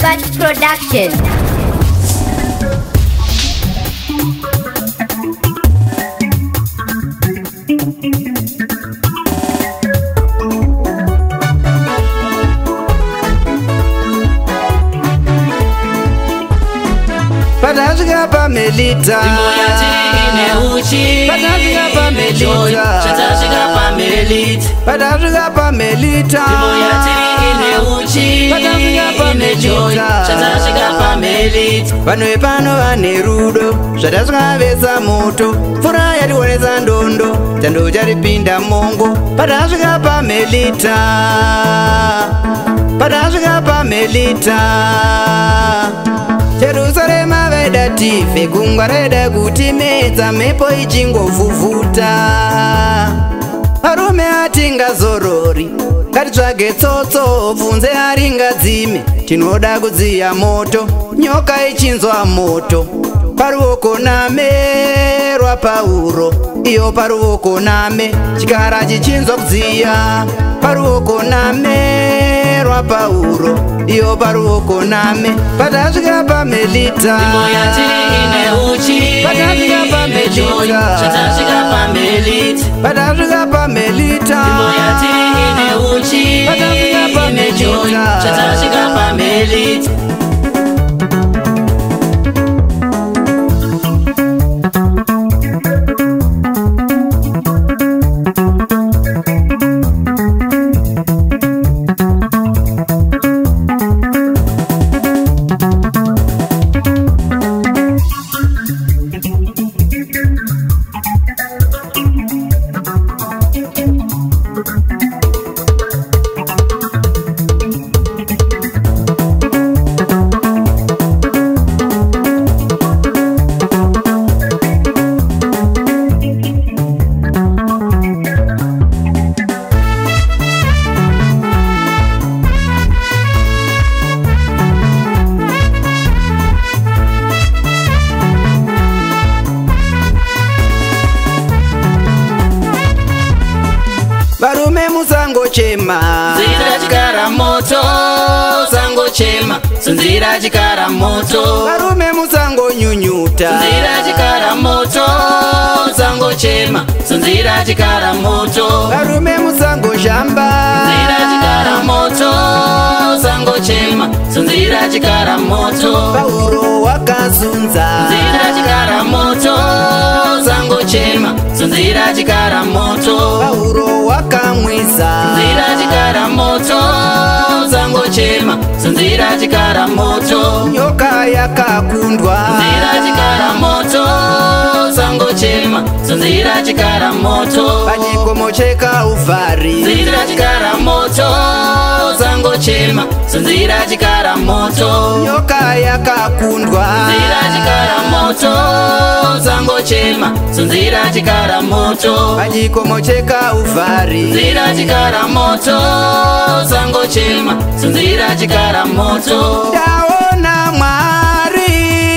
Gilbert Production. Patazvika pamelita patazvika pamelita patazvika pamelita vanhu vepano vane rudo zvatasvika moto mvura yationesa ndondo chando charipinda mongo patazvika pamelita patazvika pamelita Jerusalema veda tive gungwa reda kutimedza mhepo ichingovhuvhuta varume hatingazorori ngatitsvage tsotso bvunze haringadzime tinoda kudziya moto nyoka ichinzwa moto paruoko name rwaPauro iyo paruoko name chikara chichinzwa kudziya paruoko name rwaPauro iyo paruoko name patazvika pamelita patazvika pamelita patazvika pamelita patazvika pamelita varume musangochema nzira chikara moto sangochema nzira chikara moto varume musangonyunyuta nzira chikara moto sangochema nzira chikara moto varume musangoshamba nzira chikara moto sangochema nzira chikara moto Pauro wakazunza nzira chikara moto sangochema nzira chikara moto Pauro wakamwisa nzira chikara moto sangochema nzira chikara moto nyoka yakakundwa nzira chikara moto sangochema nzira chikara moto pachikomo chekauvari nzira chikara moto sangochema nzira chikara moto nyoka yakakundwa nzira chikara moto sangochema nzira chikara moto pachikomo chekauvari nzira chikara moto sangochema nzira chikara moto ndaona Mwari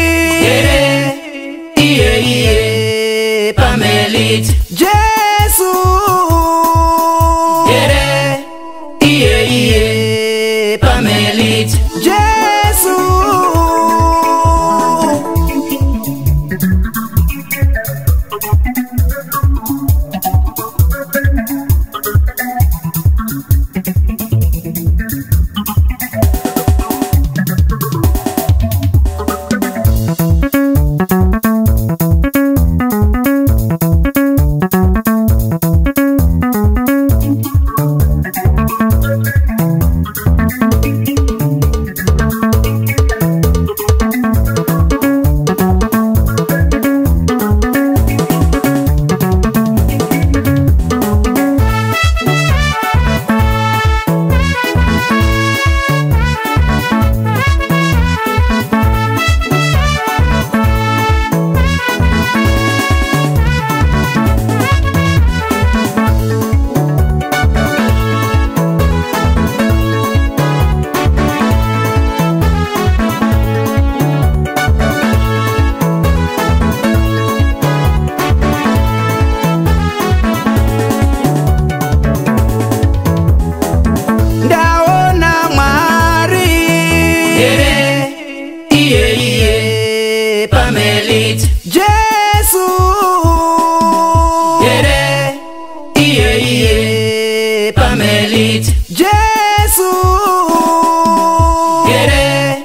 iye pamelita Jesu iye pamelita Jesu Pamelite Jesu Yere iye Pamelite Jesu Yere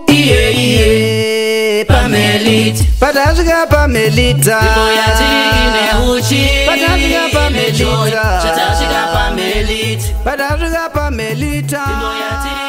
iye Pamelite Patazvika Pamelita Tiboyatine uchi Patazvika Pamelita Chatashika Pamelite Patazvika Pamelita Tiboyatine